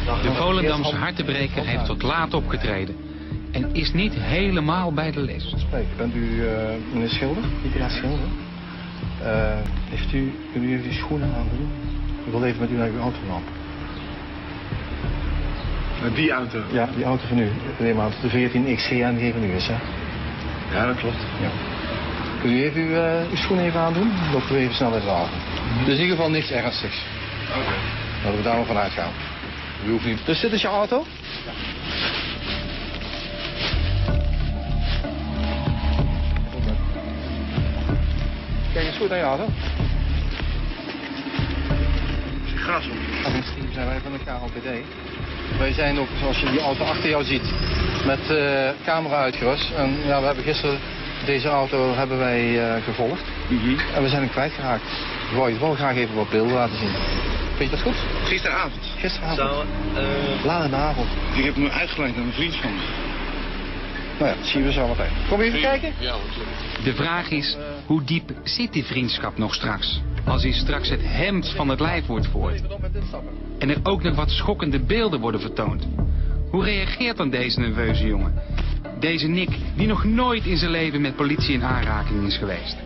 De Volendamse hartenbreker heeft tot laat opgetreden en is niet helemaal bij de les. Bent u meneer Schilder? Nicolás Schilder? Kunt u even die schoenen aandoen? Ik wil even met u naar uw auto lopen. Met die auto? Ja, die auto van u. De 14 XCN die van u is, hè? Ja, dat klopt. Ja. Kunt u even uw schoenen even aandoen? Dan lopen we even snel uit de wagen. Dus in ieder geval niks ernstigs. Oké. Laten we daar maar vanuit gaan. U hoeft niet... Dus dit is je auto? Ja. Kijk eens goed naar je auto. Gras op. Team zijn wij van de KLPD. Wij zijn ook, zoals je die auto achter jou ziet, met camera uitgerust. En ja, we hebben gisteren deze auto gevolgd. En we zijn hem kwijtgeraakt. Ik wou je wel graag even wat beelden laten zien. Vind je dat goed? Gisteravond. Gisteravond. Laat in de avond. Ik heb hem uitgeleid aan een vriend van me. Nou ja, dat zien we zo meteen. Kom je even kijken? Ja, hoor. De vraag is, hoe diep zit die vriendschap nog straks? Als hij straks het hemd van het lijf wordt voort. En er ook nog wat schokkende beelden worden vertoond. Hoe reageert dan deze nerveuze jongen? Deze Nick, die nog nooit in zijn leven met politie in aanraking is geweest.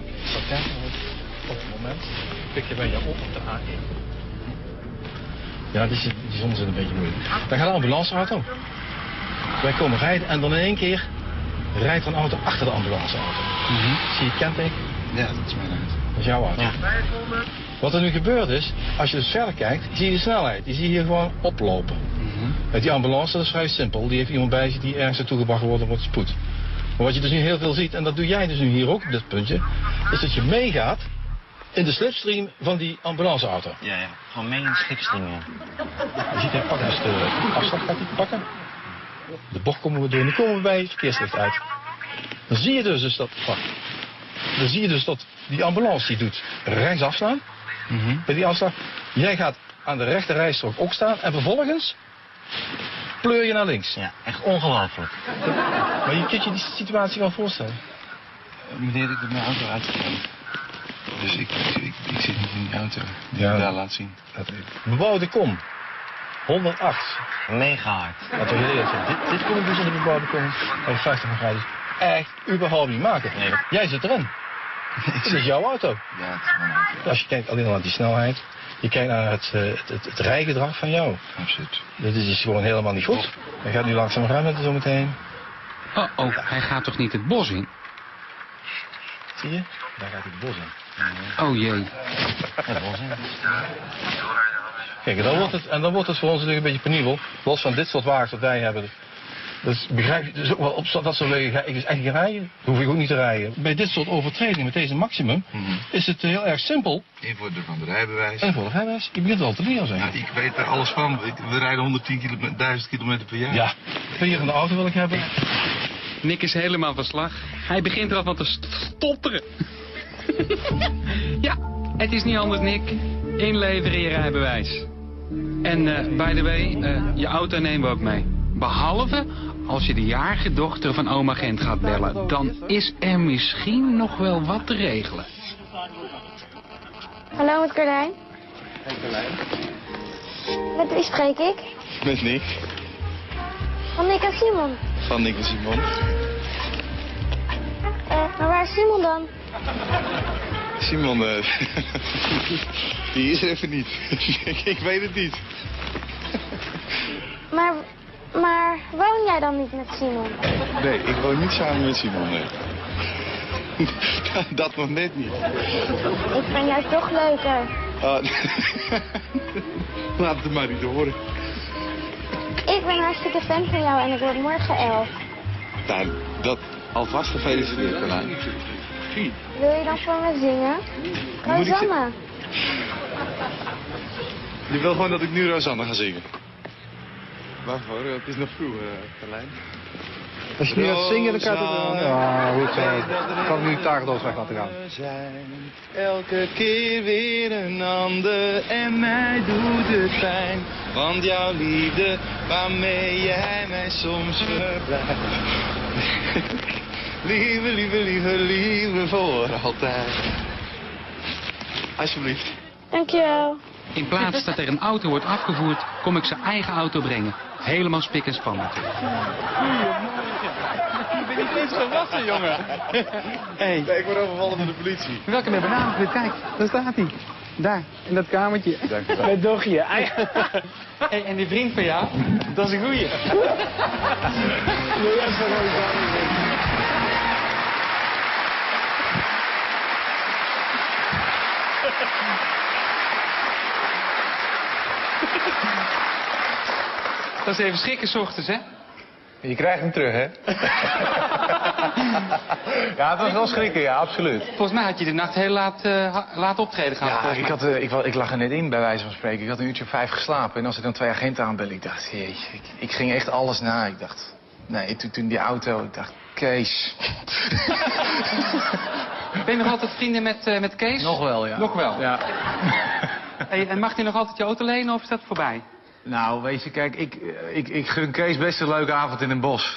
Op het moment pik je bij jou op de A1. Ja, die zon zit een beetje moeilijk. Dan gaat een ambulanceauto. Wij komen rijden en dan in één keer rijdt er een auto achter de ambulanceauto. Zie je het kenteken? Ja, dat is mijn auto. Dat is jouw auto. Ja. Wat er nu gebeurd is, als je dus verder kijkt, zie je de snelheid. Die zie je hier gewoon oplopen. Die ambulance, dat is vrij simpel. Die heeft iemand bij zich die ergens naartoe gebracht wordt op spoed. Maar wat je dus nu heel veel ziet, en dat doe jij dus nu hier ook op dit puntje, is dat je meegaat in de slipstream van die ambulanceauto. Ja, gewoon mee in de slipstream, ja. Je ziet hij pakken dus de afstand gaat hij pakken. De bocht komen we door en nu komen we bij het verkeerslicht uit. Dan zie je dus dat die ambulance die doet rechts afslaan. Bij die afslag. Jij gaat aan de rechter rijstrook ook staan en vervolgens pleur je naar links. Ja, echt ongelooflijk. Maar je kunt je die situatie wel voorstellen. Meneer, ik heb mijn auto uitgegaan. Dus ik zit niet in die auto die Ja. ik daar laat zien. Bebouwde kom. 108. Mega hard. Laten we heel eerlijk zijn. Dit kon ik dus in de bebouwde kom. Bij 50 graden. Echt überhaupt niet maken. Nee. Jij zit erin. Dit is jouw auto. Ja, het is mijn auto. Als je kijkt alleen al naar die snelheid. Je kijkt naar het rijgedrag van jou. Absoluut. Dit is gewoon helemaal niet goed. Hij gaat nu langzaam remmen zo meteen. Oh, hij gaat toch niet het bos in? Zie je? Daar gaat hij het bos in. Oh jee. Ja, dat was het. Kijk, dan wordt het voor ons natuurlijk een beetje penibel. Los van dit soort wagens wat wij hebben. Dus begrijp je, dus ook wel op dat soort wegen ga ik dus echt niet rijden. Hoef ik ook niet te rijden. Bij dit soort overtredingen met deze maximum is het heel erg simpel. Invorderen van de rijbewijs. En voor de rijbewijs, je begint al te leren zijn. Ja, ik weet er alles van. We rijden 110.000 kilometer per jaar. Ja, vierende auto wil ik hebben. Nick is helemaal van slag. Hij begint er al van te stotteren. Ja, het is niet anders, Nick. Inleveren je rijbewijs. En by the way, je auto nemen we ook mee. Behalve als je de jarige dochter van oma Gent gaat bellen. Dan is er misschien nog wel wat te regelen. Hallo, met Carlijn. Hey Carlijn. Met wie spreek ik? Met Nick. Van Nick en Simon. Van Nick en Simon. Maar waar is Simon dan? Simon, die is er even niet. Ik weet het niet. Maar woon jij dan niet met Simon? Nee, ik woon niet samen met Simon, nee. Dat nog net niet. Ik vind jou toch leuker. Laat het maar niet horen. Ik ben hartstikke fan van jou en ik word morgen 11. Nou, dat alvast gefeliciteerd, Carlijn. Wil je dan voor me zingen? Moet ik Rosanne. Je wil gewoon dat ik nu Rosanne ga zingen? Wacht hoor, het is nog vroeg, Carlijn. Als je nu gaat zingen, dan kan het... Ja, goed, ik kan nu taakdoos weg laten gaan. Elke keer weer een ander en mij doet het pijn. Want jouw liefde, waarmee jij mij soms verblijft. Lieve, lieve, lieve, lieve voor altijd. Alsjeblieft. Dankjewel. In plaats dat er een auto wordt afgevoerd, kom ik zijn eigen auto brengen. Helemaal spik en span natuurlijk. Ik ben niet eens gewassen, jongen. Hey. Nee, ik word overvallen door de politie. Welkom bij Bananensplit. Kijk, daar staat hij. Daar, in dat kamertje. Dank je wel. Met Dogje. Hey, en die vriend van jou, dat is een goeie. Dat is even schrikken 's ochtends, hè? Je krijgt hem terug, hè? Ja, het was wel schrikken, ja, absoluut. Volgens mij had je de nacht heel laat optreden gehad. Ja, volgens mij. ik lag er net in, bij wijze van spreken. Ik had een uurtje of 5 geslapen. En als ik dan 2 agenten aanbel, ik dacht, jeetje, ik ging echt alles na. Ik dacht, nee, toen die auto, ik dacht, Kees. Ben je nog altijd vrienden met Kees? Nog wel, ja. Nog wel? Ja. Hey, en mag hij nog altijd je auto lenen of is dat voorbij? Nou, weet je, kijk, ik gun Kees best een leuke avond in een bos.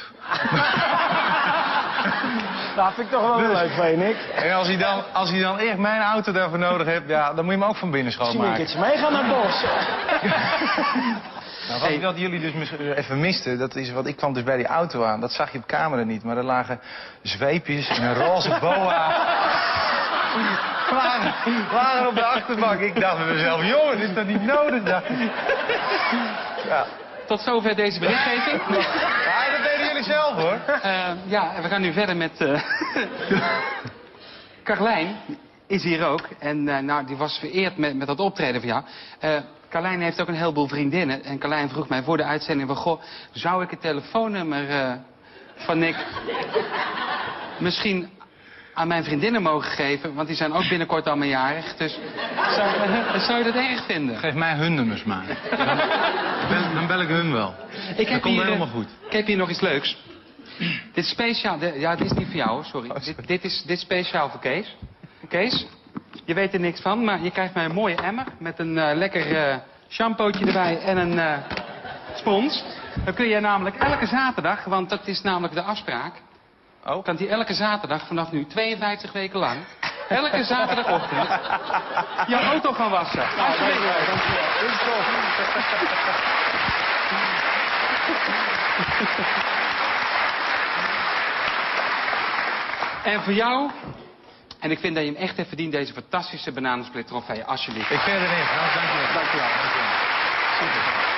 Nou, vind ik toch wel leuk van je, Nick. En als hij dan echt mijn auto daarvoor nodig hebt, ja, dan moet je hem ook van binnen Misschien een schoonmaken. keertje meegaan naar het bos. Nou, wat jullie dus misschien even misten, dat is wat ik kwam dus bij die auto aan. Dat zag je op camera niet, maar er lagen zweepjes en een roze boa. Lagen op de achterbank. Ik dacht bij mezelf, jongen, dit is dat niet nodig, dacht ik. Ja. Tot zover deze berichtgeving. Ja, dat deden jullie zelf, hoor. Ja, en we gaan nu verder met... Carlijn is hier ook. En nou, die was vereerd met dat optreden van jou. Carlijn heeft ook een heleboel vriendinnen. En Carlijn vroeg mij voor de uitzending van... Goh, zou ik het telefoonnummer van Nick misschien aan mijn vriendinnen mogen geven? Want die zijn ook binnenkort allemaal jarig. Dus zou je dat erg vinden? Geef mij hun nummers maar. Dan bel ik hun wel. Dat komt helemaal goed. Ik heb hier nog iets leuks. Dit is speciaal. Ja, dit is niet voor jou, hoor, sorry. Dit is speciaal voor Kees. Kees, je weet er niks van, maar je krijgt mij een mooie emmer met een lekker shampootje erbij en een spons. Dan kun je namelijk elke zaterdag, want dat is namelijk de afspraak, kan hij elke zaterdag vanaf nu 52 weken lang, elke zaterdagochtend, jouw auto gaan wassen. Alsjeblieft. Dit is tof. En voor jou, en ik vind dat je hem echt hebt verdiend, deze fantastische Bananensplit trofee, alsjeblieft. Ik vind het erin. Dankjewel. Dankjewel. Super.